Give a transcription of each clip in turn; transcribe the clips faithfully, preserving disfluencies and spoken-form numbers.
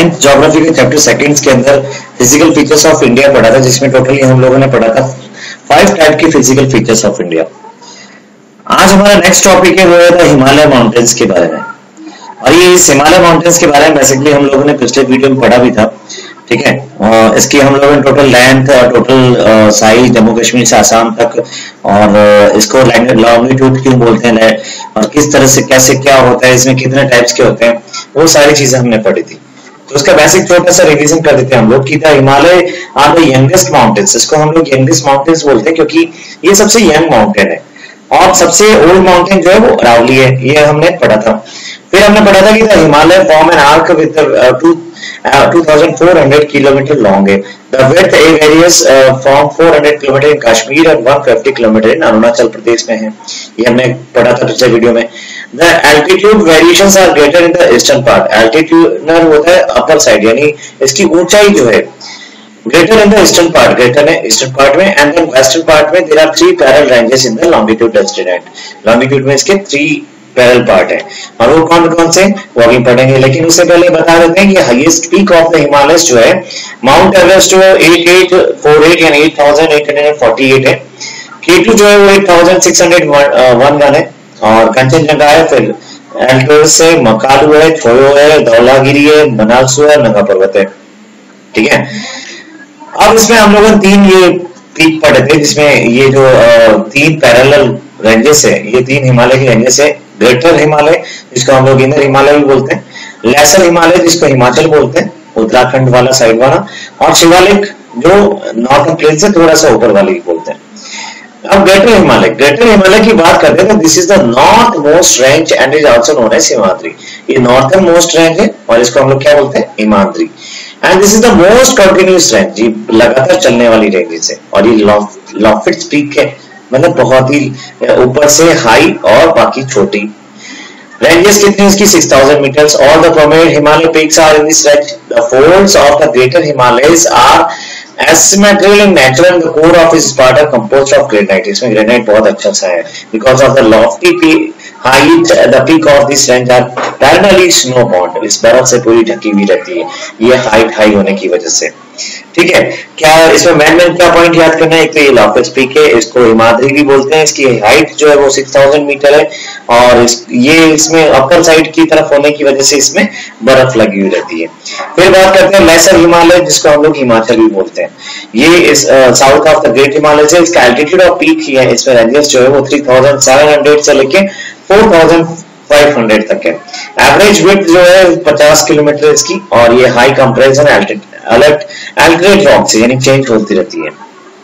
Tenth geography के chapter seconds के अंदर फिजिकल फीचर्स ऑफ इंडिया पढ़ा था, जिसमें टोटली हम लोगों ने पढ़ा था फाइव टाइप की फिजिकल फीचर्स ऑफ इंडिया। आज हमारा नेक्स्ट टॉपिक है वो है हिमालय माउंटेन्स के बारे में। और ये इस हिमालय माउंटेन्स के बारे में बेसिकली हम लोगों ने पिछले वीडियो में पढ़ा भी था, ठीक है। और इसकी हम लोगों ने टोटल लेंथ और टोटल साइज जम्मू कश्मीर से आसाम तक, और इसको लॉन्गिट्यूड क्यों बोलते हैं और किस तरह से कैसे क्या होता है, इसमें कितने टाइप्स के होते हैं, वो सारी चीजें हमने पढ़ी थी। तो उसका बेसिक छोटा सा रिवीजन कर देते हैं हम लोग कि the Himalaya are the youngest mountains. इसको हम लोग यंगेस्ट माउंटेन्स बोलते हैं क्योंकि ये सबसे यंग माउंटेन है। और सबसे ओल्ड माउंटेन जो है वो अरावली है, ये हमने पढ़ा था। फिर हमने पढ़ा था कि the Himalaya form an arc with two two thousand four hundred kilometre long है। The width varies from four hundred kilometre in Kashmir और one hundred fifty kilometre in Arunachal Pradesh में है, ये हमने पढ़ा था पिछले वीडियो में। The altitude variations are greater in the eastern part. Altitude होता है अपर साइड, यानी इसकी ऊंचाई जो है greater in the eastern part, greater है ईस्टर्न पार्ट में। एंड देन वेस्टर्न पार्ट में there are three parallel ranges in the longitude destinate. Longitude में इसके थ्री पैरेलल पार्ट है, और वो कौन कौन से वो अभी पढ़ेंगे। लेकिन उससे पहले बता देते हैं कि highest peak of the Himalayas जो है माउंट एवरेस्ट जो है eight eight four eight यानी eight thousand eight hundred forty-eight है। के टू जो है वो eight thousand six hundred one है, और कंचनजंगा है, फिर एल्टोरस से मकालू है, छोयो है, धौलागिरी है, मनासू है, नंगा पर्वत है, ठीक है। अब इसमें हम लोगों ने तीन ये पीक पढ़े थे, जिसमें ये जो तीन पैरेलल रेंजेस है, ये तीन हिमालय की रेंजेस है। ग्रेटर हिमालय जिसको हम लोग इनर हिमालय भी बोलते हैं, लेसर हिमालय जिसको हिमाचल बोलते हैं, उत्तराखंड वाला साइड वाला, और शिवालिक जो नॉर्थन प्लेन से थोड़ा सा ऊपर वाली बोलते हैं। अब ग्रेटर हिमालय, ग्रेटर हिमालय की बात करते हैं तो this is the northmost range and is also known as Himadri. ये नॉर्थन मोस्ट रेंज है और इसको हम लोग क्या बोलते हैं, Himadri. And this is the most continuous range, ये लगातार चलने वाली रेंजेस है। और ये लॉफ्टिड पीक है, मतलब बहुत ही ऊपर से हाई और बाकी छोटी। रेंजेस कितनी इसकी six thousand meters। All the prominent Himalaya peaks are in this range. The folds of the greater Himalayas are asymmetrical in nature and the core of its part are composed of granite। इसमें granite बहुत अच्छा सा है। Because of the lofty peak height, the peak of this range are perennially snow bound। इस बर्फ से पूरी ढकी हुई रहती है, ये हाइट हाई होने की वजह से, ठीक है। क्या इसमें मेन मेन क्या पॉइंट याद करना है, एक तो ये लॉफ्टिड पीक है, इसको हिमाद्री भी बोलते हैं। इसकी हाइट जो है वो six thousand मीटर है, और इस, ये इसमें अपर साइड की तरफ होने की वजह से इसमें बर्फ लगी हुई रहती है। फिर बात करते हैं लेसर हिमालय, जिसको हम लोग हिमाचल भी बोलते हैं। ये इस south of the great Himalaya से, इसका एल्टीट्यूड ऑफ पीक ही है, इसमें रेंजेस जो है वो three thousand seven hundred से लेके four thousand five hundred तक है। एवरेज विड्थ जो है fifty किलोमीटर इसकी, और ये high compression alert altered rock से, यानी चेंज होती रहती है।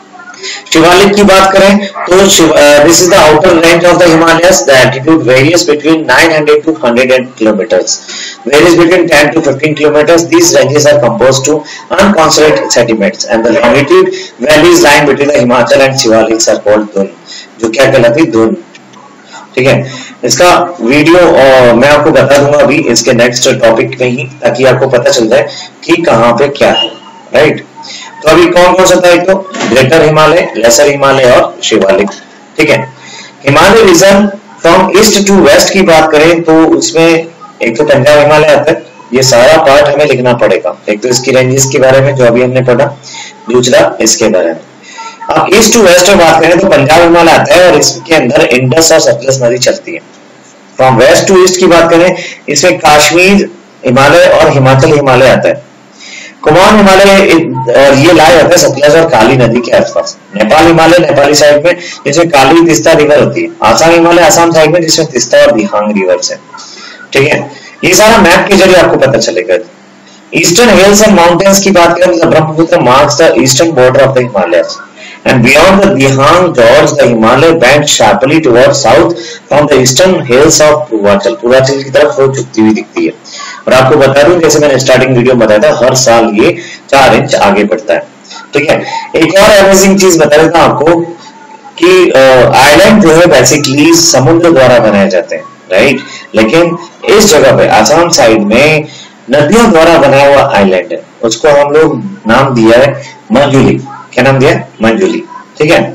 शिवालिक की बात करें तो this is the outer range of the Himalayas. The altitude varies between nine hundred to one hundred kilometers, varies between ten to fifteen kilometers। These ranges are composed to unconsolidated sediments and the longitude values line between the Himachal and Shivaliks are called धुन, जो क्या कहलाती धुन, ठीक है। इसका video और मैं आपको बता दूंगा अभी इसके नेक्स्ट टॉपिक में ही, ताकि आपको पता चल जाए कि कहां पे क्या है, राइट। तो अभी कौन कौन सा था, एक तो ग्रेटर हिमालय, लेसर हिमालय और शिवालिक, ठीक है। Himalaya region from east to west की बात करें तो उसमें एक तो पंजाब हिमालय आता है, ये सारा पार्ट हमें लिखना पड़ेगा। एक तो इसकी रेंजेस के बारे में जो अभी हमने पढ़ा, दूसरा इसके बारे में। अब ईस्ट टू वेस्ट में बात करें तो पंजाब हिमालय आता है, और इसके अंदर इंडस और सतलज नदी चलती है। फ्रॉम वेस्ट टू ईस्ट की बात करें, इसमें कश्मीर हिमालय और हिमाचल हिमालय आता है। कुमाऊं हिमालय और ये लाया जाता है सतलज और काली नदी के आसपास। नेपाल हिमालय नेपाली साइड में, जिसमें काली तिस्ता रिवर होती है। आसाम हिमालय आसाम साइड में, जिसमें तिस्ता और दिहांग रिवर्स है, ठीक है। ये सारा मैप के जरिए आपको पता चलेगा। ईस्टर्न हिल्स एंड माउंटेन्स की बात करें तो Brahmaputra marks the eastern border of the Himalayas. And beyond the Dihang Gorge, the Himalaya bends sharply towards south from the eastern hills of Purvachal। Purvanchal की तरफ वो झुकती हुई दिखती है। और आपको बता दूं, जैसे मैंने स्टार्टिंग वीडियो में बताया था, हर साल ये चार इंच आगे बढ़ता है, ठीक है। एक और अमेजिंग चीज बता देता हूं आपको कि आइलैंड जो है बेसिकली समुद्र द्वारा बनाए जाते हैं, राइट। लेकिन इस जगह पे आसाम साइड में नदियों द्वारा बनाया हुआ आइलैंड है, उसको हम लोग नाम दिया है मंजुली। क्या नाम दिया, मंजुली, ठीक है।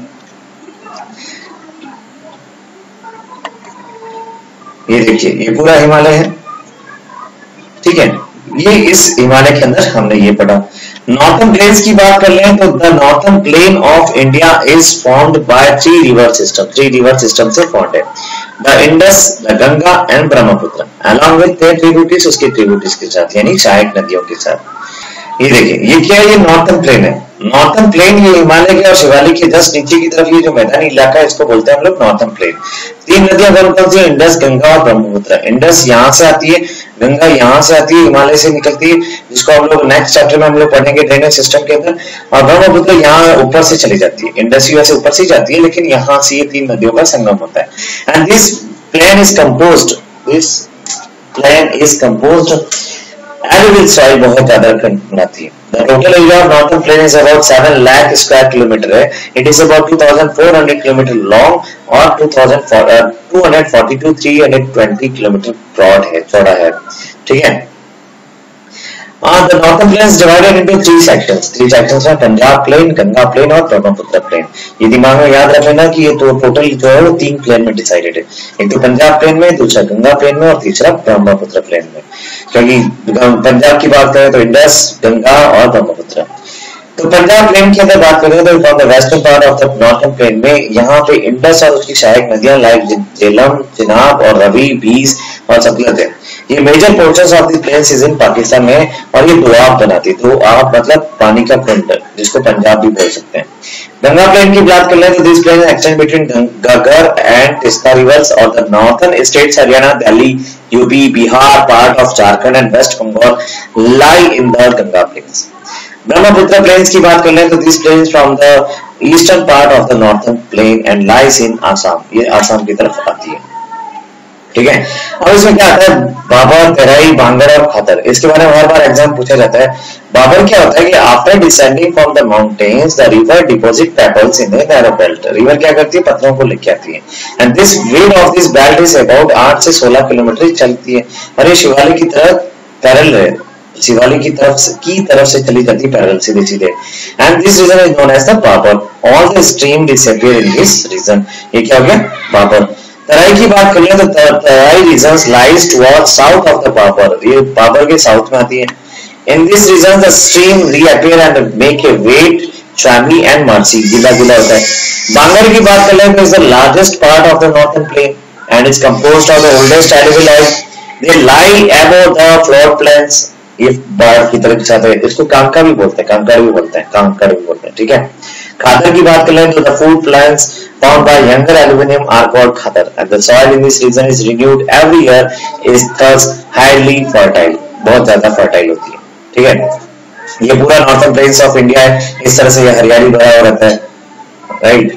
ये देखिए, ये पूरा हिमालय है, ठीक है। ये इस हिमालय के अंदर हमने ये पढ़ा। नॉर्थन प्लेन्स की बात कर लें तो the northern plain of India is formed by three river system, three river system से फॉर्म्ड है, the Indus, the Ganga and Brahmaputra, along with their tributaries, उसके ट्रिब्यूटरीज के साथ यानी सहायक नदियों के साथ। ये देखिए ये क्या है, ये नॉर्थन प्लेन है। नॉर्थन प्लेन ये हिमालय के और शिवालिक के जस्ट नीचे की तरफ ये जो मैदानी इलाका है इसको बोलते हैं हम लोग नॉर्थन प्लेन। तीन नदियां कौन कौन सी, इंडस, गंगा और ब्रह्मपुत्र। इंडस यहाँ से आती है, गंगा यहाँ से आती है, हिमालय से निकलती है, जिसको हम लोग नेक्स्ट चैप्टर में हम लोग पढ़ेंगे ड्रेनेज सिस्टम के अंदर। और ब्रह्मपुत्र यहाँ ऊपर से चली जाती है, इंडस वैसे ऊपर से जाती है, लेकिन यहाँ से ये तीन नदियों का संगम होता है। And this plain is composed, this plain is composed alluvial soil बहुत ज्यादा बनाती है। The total area of northern plain is about seven lakh square kilometer है। It is about two thousand four hundred kilometer long और two hundred forty to three hundred twenty kilometer broad है, चौड़ा है, ठीक है। Uh, the northern plain is divided into three sections. Three sections हैं, Punjab plane, Ganga plane और Brahmaputra plane. ये दिमाग में याद रख लेना कि ये तो टोटल जो है वो तीन प्लेन में डिसाइडेड है, एक तो पंजाब प्लेन में, दूसरा गंगा प्लेन में और तीसरा ब्रह्मपुत्र प्लेन में। क्योंकि पंजाब की बात करें तो इंडस, गंगा और ब्रह्मपुत्र। तो पंजाब प्लेन की अगर बात करें तो from the western part of the northern plain में यहाँ पे इंडस और उसकी सहायक नदियां लाइक झेलम, चिनाब और रवि, बीस और सतलज है। ये major portions of the plains is in Pakistan में और ये दोआब बनाती है, दोआब मतलब पानी का कुंड, जिसको पंजाब भी बोल सकते हैं। गंगा प्लेन की बात कर लें तो this plain extend between Ghaggar and Teesta rivers और the northern states Haryana, Delhi, UP, Bihar, part of Jharkhand and West Bengal lie in the Ganga plains. Brahmaputra plains की बात कर लें तो this plains from the eastern part of the northern plain and lies in Assam, ये आसाम की तरफ आती है, ठीक है। अब इसमें क्या आता है, बाबर, तेराई, बांगड़ और खातर। इसके बारे में हर बार एग्जाम पूछा जाता है। बाबर क्या होता है कि after descending from the mountains the river deposit pebbles in the narrow belt. River क्या करती है, पत्थरों को लेके आती है। And this width of this belt is about आठ से सोलह किलोमीटर चलती है और ये शिवालिक की तरफ पैरेलल है, शिवालिक की तरफ की तरफ से चली जाती है पैरेलल, सीधे सीधे। And this region is known as the Bhabar. All the stream disappear in this region. ये क्या हो गया, बाबर। तराई की बात करें तो Terai region lies towards south of the Bhabar, ये बाबर के साउथ में आती है। In this region the stream reappear and make a wet swampy and marshy, गिला गिला होता है। बांगड़ की बात करें तो is the largest part of the northern plain and is composed of the oldest alluvial oil, they lie above the floor plains. ये बाढ़ की तरह के साथ है, इसको कांका भी बोलते हैं, कांकड़ भी बोलते हैं, कांकड़ भी बोलते हैं, ठीक है। खादर की बात करें तो the food plants found by younger aluminum are called khadar and the soil in this region is renewed every year is thus highly fertile, बहुत ज्यादा फर्टाइल होती है, ठीक है। ये पूरा नॉर्थन प्लेन्स ऑफ इंडिया है, इस तरह से ये हरियाली भरा हुआ रहता है, राइट।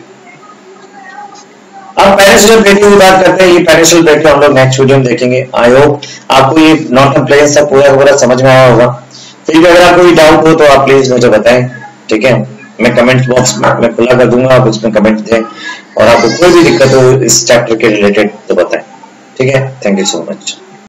अब पेनिनसुलर प्लेटू की बात करते हैं। ये पेनिनसुलर प्लेटू हम लोग नेक्स्ट वीडियो में देखेंगे। आई होप आपको ये नॉर्थन प्लेन्स तक पूरा पूरा समझ में आया होगा। फिर भी अगर आपको कोई डाउट हो तो आप प्लीज मुझे बताएं, ठीक है। मैं कमेंट बॉक्स में खुला कर दूंगा, आप उसमें कमेंट दें और आपको कोई भी दिक्कत हो इस चैप्टर के रिलेटेड तो बताएं, ठीक है। Thank you so much.